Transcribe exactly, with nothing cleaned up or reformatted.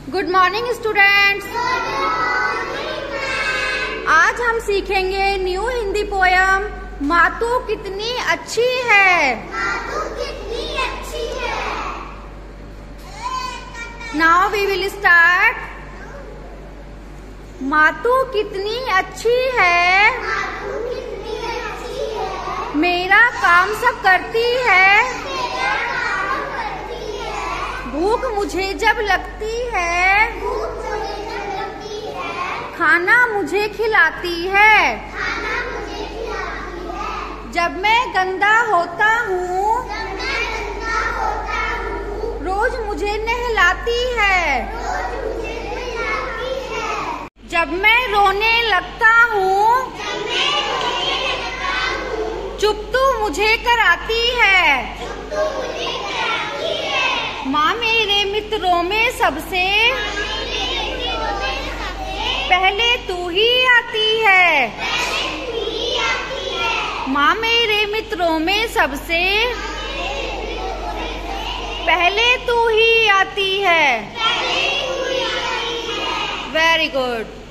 Good morning students. आज हम सीखेंगे न्यू हिंदी पोयम माँ तू कितनी अच्छी है। माँ तू कितनी अच्छी है। Now we will start. माँ तू कितनी अच्छी है, माँ तू कितनी अच्छी है। मेरा काम सब करती है, मेरा काम करती है। भूख मुझे जब लगती है, भूख मुझे जब लगती है, खाना मुझे खिलाती है। खाना मुझे खिलाती है। जब मैं गंदा होता हूँ, जब मैं गंदा होता हूँ, रोज मुझे नहलाती है। रोज मुझे नहलाती है। जब मैं रोने लगता हूँ, जब मैं रोने लगता हूँ, चुप तू मुझे कराती है। चुप तू मुझे कराती है। माँ मेरे मित्रों में सबसे मेरे दिलों में सबसे पहले तू ही आती है। पहले तू ही आती है। माँ मेरे मित्रों में सबसे पहले तू ही आती है। पहले तू ही आती है। Very good.